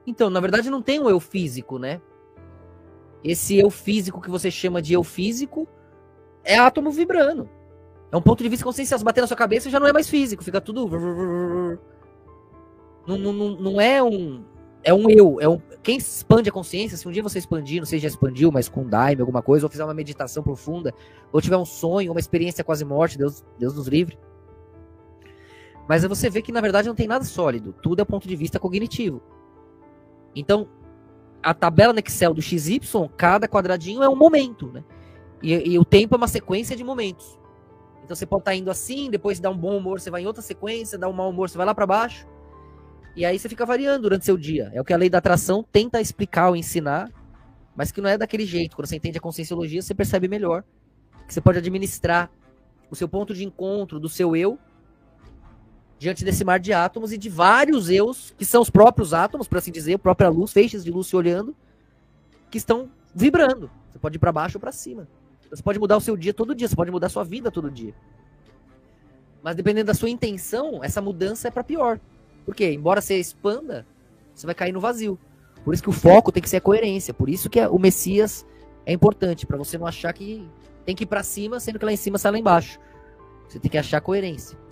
Então, na verdade, não tem um eu físico, né? Esse eu físico que você chama de eu físico é átomo vibrando. É um ponto de vista consciencial. Se bater na sua cabeça, já não é mais físico. Fica tudo... Não é um... É um eu. Quem expande a consciência, se um dia você expandir, não sei se já expandiu, mas com Daime, alguma coisa, ou fizer uma meditação profunda, ou tiver um sonho, uma experiência quase morte, Deus nos livre. Mas aí você vê que, na verdade, não tem nada sólido. Tudo é ponto de vista cognitivo. Então, a tabela no Excel do XY, cada quadradinho é um momento, né? E o tempo é uma sequência de momentos. Então você pode estar indo assim, depois dá um bom humor, você vai em outra sequência, dá um mau humor, você vai lá para baixo. E aí você fica variando durante seu dia. É o que a lei da atração tenta explicar ou ensinar, mas que não é daquele jeito. Quando você entende a conscienciologia, você percebe melhor que você pode administrar o seu ponto de encontro do seu eu diante desse mar de átomos e de vários eus, que são os próprios átomos, por assim dizer, a própria luz, feixes de luz se olhando, que estão vibrando. Você pode ir para baixo ou para cima. Você pode mudar o seu dia todo dia, você pode mudar a sua vida todo dia. Mas dependendo da sua intenção, essa mudança é para pior. Por quê? Embora você expanda, você vai cair no vazio. Por isso que o foco tem que ser a coerência. Por isso que o Messias é importante, para você não achar que tem que ir para cima, sendo que lá em cima sai lá embaixo. Você tem que achar a coerência.